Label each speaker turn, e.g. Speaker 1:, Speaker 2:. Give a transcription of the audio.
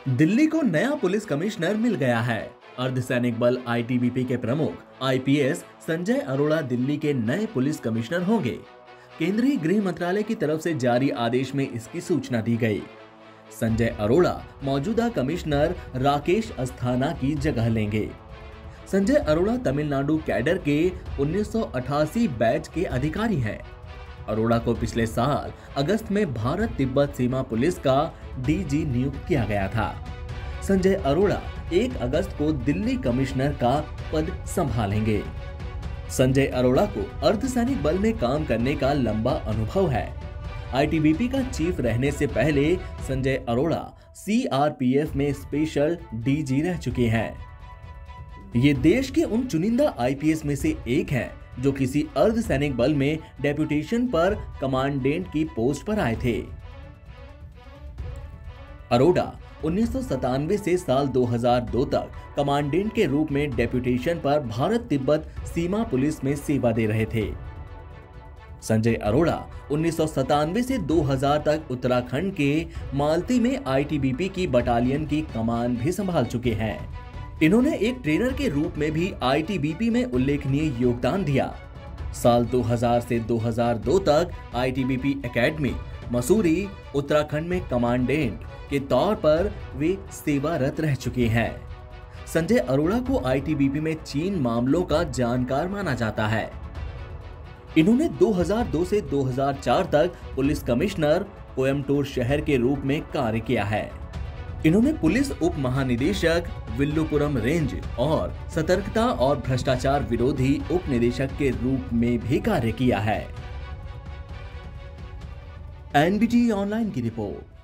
Speaker 1: दिल्ली को नया police commissioner मिल गया है। अर्धसैनिक बल आईटीबीपी के प्रमुख आईपीएस संजय अरोड़ा दिल्ली के नए पुलिस कमिश्नर होंगे। केंद्रीय गृह मंत्रालय की तरफ से जारी आदेश में इसकी सूचना दी गई। संजय अरोड़ा मौजूदा कमिश्नर राकेश अस्थाना की जगह लेंगे। संजय अरोड़ा तमिलनाडु कैडर के 1988 बैच के अधिकारी हैं। अरोड़ा को पिछले साल अगस्त में भारत तिब्बत सीमा पुलिस का डीजी नियुक्त किया गया था। संजय अरोड़ा 1 अगस्त को दिल्ली कमिश्नर का पद संभालेंगे। संजय अरोड़ा को अर्धसैनिक बल में काम करने का लंबा अनुभव है। आईटीबीपी का चीफ रहने से पहले संजय अरोड़ा सीआरपीएफ में स्पेशल डीजी रह चुके हैं। ये देश के उन चुनिंदा आईपीएस में से एक हैं जो किसी अर्धसैनिक बल में डेप्यूटेशन पर कमांडेंट की पोस्ट पर आए थे। अरोड़ा 1997 से साल 2002 तक कमांडेंट के रूप में डेप्यूटेशन पर भारत तिब्बत सीमा पुलिस में सेवा दे रहे थे। संजय अरोड़ा 1997 से 2000 तक उत्तराखंड के मालती में आईटीबीपी की बटालियन की कमान भी संभाल चुके हैं। इन्होंने एक ट्रेनर के रूप में भी आईटीबीपी में उल्लेखनीय योगदान दिया। साल 2000 से 2002 तक आईटीबीपी एकेडमी मसूरी उत्तराखंड में कमांडेंट के तौर पर वे सेवारत रह चुके हैं। संजय अरोड़ा को आईटीबीपी में चीन मामलों का जानकार माना जाता है। इन्होंने 2002 से 2004 तक पुलिस कमिश्नर कोयम्बटूर शहर के रूप में कार्य किया है। इन्होंने पुलिस उप महानिदेशक विल्लुपुरम रेंज और सतर्कता और भ्रष्टाचार विरोधी उप निदेशक के रूप में भी कार्य किया है। एनबीटी ऑनलाइन की रिपोर्ट।